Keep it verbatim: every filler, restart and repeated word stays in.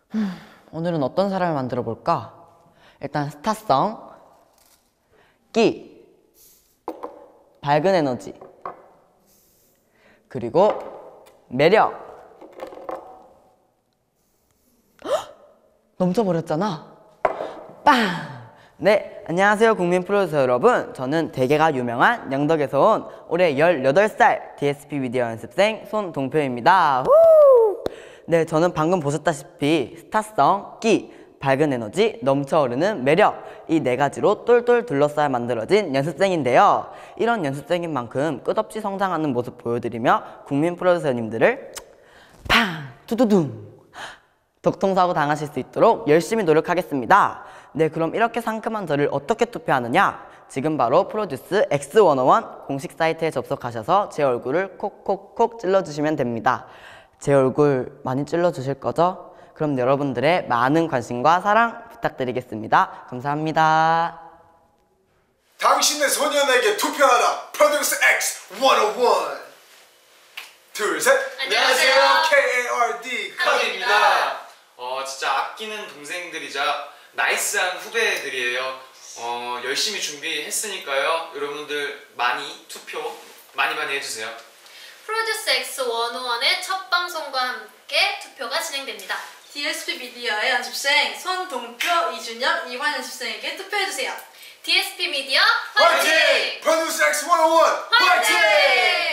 음, 오늘은 어떤 사람을 만들어 볼까? 일단 스타성, 끼, 밝은 에너지, 그리고 매력. 넘쳐버렸잖아. 빵! 네, 안녕하세요 국민 프로듀서 여러분. 저는 되게가 유명한 영덕에서 온 올해 열여덟 살 디에스피 미디어 연습생 손동표입니다. 후! 네, 저는 방금 보셨다시피 스타성, 끼, 밝은 에너지, 넘쳐흐르는 매력, 이 네 가지로 똘똘 둘러싸여 만들어진 연습생인데요. 이런 연습생인 만큼 끝없이 성장하는 모습 보여드리며 국민 프로듀서님들을 팡! 두두둥! 독통사고 당하실 수 있도록 열심히 노력하겠습니다. 네, 그럼 이렇게 상큼한 저를 어떻게 투표하느냐? 지금 바로 프로듀스 엑스 백일 공식 사이트에 접속하셔서 제 얼굴을 콕콕콕 찔러주시면 됩니다. 제 얼굴 많이 찔러주실 거죠? 그럼 여러분들의 많은 관심과 사랑 부탁드리겠습니다. 감사합니다. 당신의 소년에게 투표하라. 프로듀스 엑스 백일. 둘, 셋. 안녕하세요. 케이에이아르디 컷입니다. 어, 진짜 아끼는 동생들이자 나이스한 후배들이에요. 어, 열심히 준비했으니까요. 여러분들 많이 투표 많이 많이 해주세요. 프로듀스 엑스 백일의 첫 방송과 함께 투표가 진행됩니다. 디에스피 미디어의 연습생 손동표, 이준혁, 이환 연습생에게 투표해주세요. 디에스피 미디어 화이팅! 프로듀스 엑스 백일 화이팅! 화이팅!